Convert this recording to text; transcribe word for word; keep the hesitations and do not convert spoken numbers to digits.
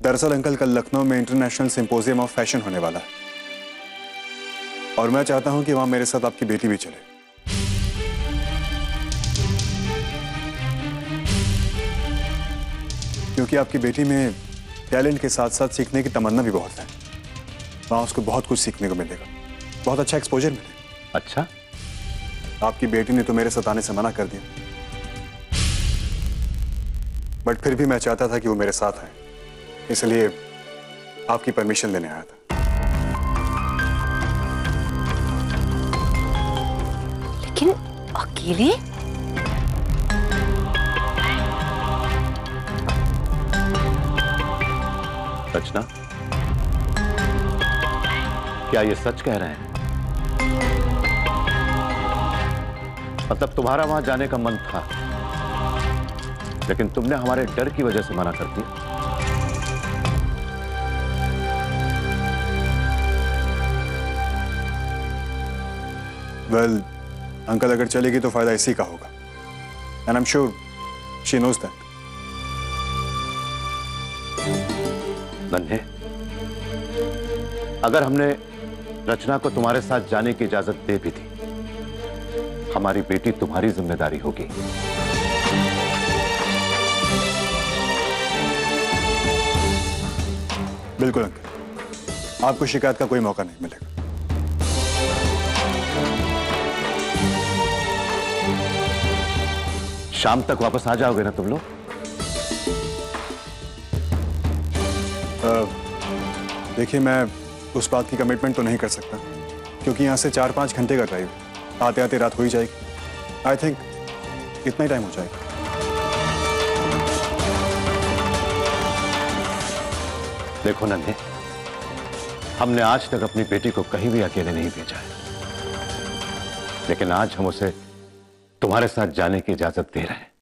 दरअसल अंकल, कल लखनऊ में इंटरनेशनल सिंपोजियम ऑफ फैशन होने वाला है और मैं चाहता हूं कि वहां मेरे साथ आपकी बेटी भी चले। क्योंकि आपकी बेटी में टैलेंट के साथ साथ सीखने की तमन्ना भी बहुत है। वहां उसको बहुत कुछ सीखने को मिलेगा, बहुत अच्छा एक्सपोजर मिलेगा। अच्छा, आपकी बेटी ने तो मेरे साथ आने से मना कर दिया, बट फिर भी मैं चाहता था कि वो मेरे साथ आए, इसलिए आपकी परमिशन लेने आया था। लेकिन अकेले? रचना, क्या ये सच कह रहे हैं? मतलब तुम्हारा वहां जाने का मन था, लेकिन तुमने हमारे डर की वजह से मना कर दिया। वेल, अंकल अगर चलेगी तो फायदा इसी का होगा, and I am sure she knows that. नन्हे, अगर हमने रचना को तुम्हारे साथ जाने की इजाजत दे भी दी, हमारी बेटी तुम्हारी जिम्मेदारी होगी। बिल्कुल अंकल, आपको शिकायत का कोई मौका नहीं मिलेगा। शाम तक वापस आ जाओगे ना तुम लोग? देखिए, मैं उस बात की कमिटमेंट तो नहीं कर सकता, क्योंकि यहाँ से चार पाँच घंटे का ड्राइव, आते आते रात हो ही जाएगी। आई थिंक इतना ही टाइम हो जाएगा। देखो नन्हे, हमने आज तक अपनी बेटी को कहीं भी अकेले नहीं भेजा है, लेकिन आज हम उसे तुम्हारे साथ जाने की इजाजत दे रहे हैं।